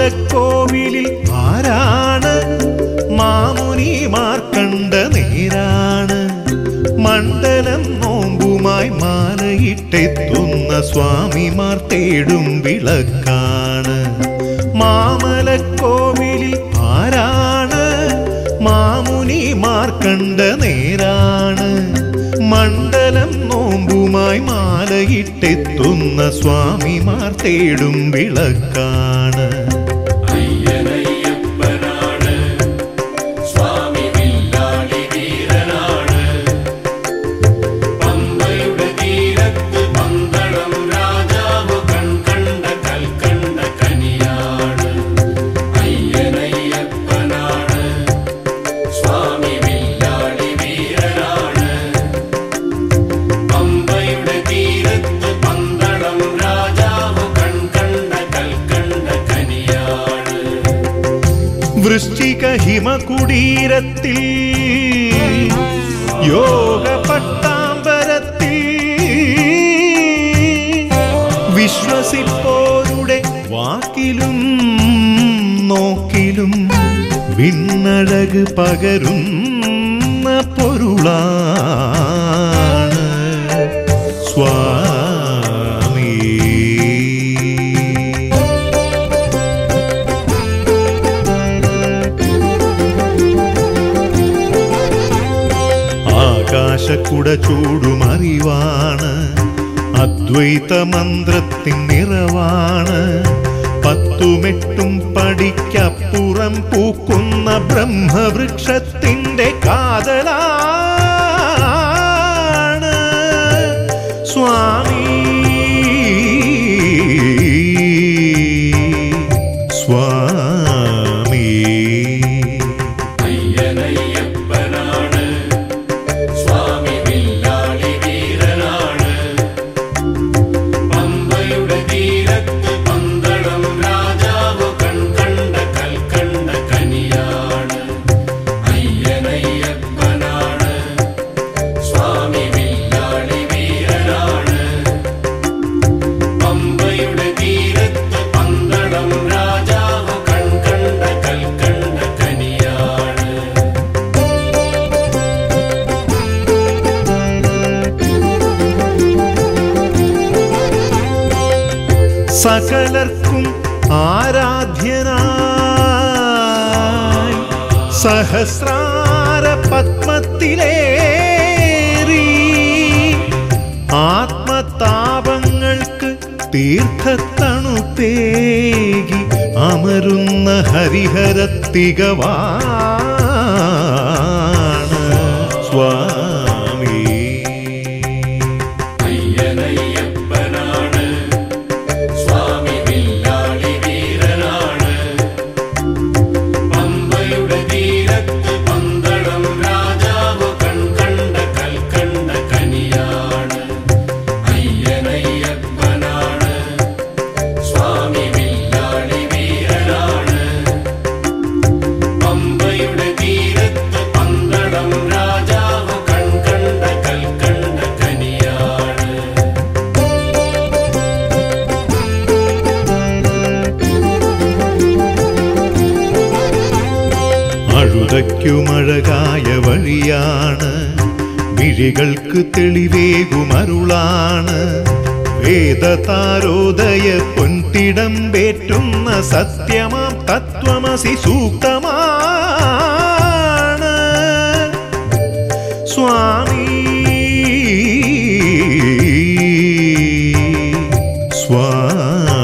മാമലക്കോവിലിൽ ആരാണ്? മാമുനിമാർ കണ്ട നേരാണ്. മണ്ഡലം നോമ്പുമായി മാലയിട്ടെത്തുന്ന സ്വാമിമാർ തേടും വിളക്കാണ്. മാമലക്കോവിലിൽ ആരാണ്? മാമുനിമാർ കണ്ട നേരാണ്. മണ്ഡലം നോമ്പുമായി മാലയിട്ടെത്തുന്ന സ്വാമിമാർ തേടും വിളക്കാണ്. വൃശ്ചിക ഹിമകുടീരത്തിൽ യോഗ പട്ടാമ്പരത്തിൽ വിശ്വസിപ്പോരുടെ വാക്കിലും നോക്കിലും വിണ്ണഴക് പകരുന്ന പൊരുളാണ് സ്വാമി. ആകാശക്കുട ചൂടുമറിവാണ്. അദ്വൈത മന്ത്രത്തിൻ നിറവാണ്. 10-8 പടിക്കപ്പുറം പൂക്കുന്ന ബ്രഹ്മവൃക്ഷത്തിന്റെ കാതലാണ് സ്വാമി. സ്വാമി സകലർക്കും ആരാധ്യനായി സഹസ്രാര പത്മത്തിലേറി ആത്മതാപങ്ങൾക്ക് തീർത്ഥത്തണുപ്പേകി അമരുന്ന ഹരിഹരത്തികവാണ് സ്വാമി. അഴുതയ്ക്കുമഴകായ വഴിയാണ്. മിഴികൾക്ക് തെളിവേകുമരുളാണ്. വേദതാരോദയ പൊൻതിടമ്പേറ്റുന്ന സത്യമാം തത്വമസി സൂക്തമാണ് സ്വാമി. സ്വാമി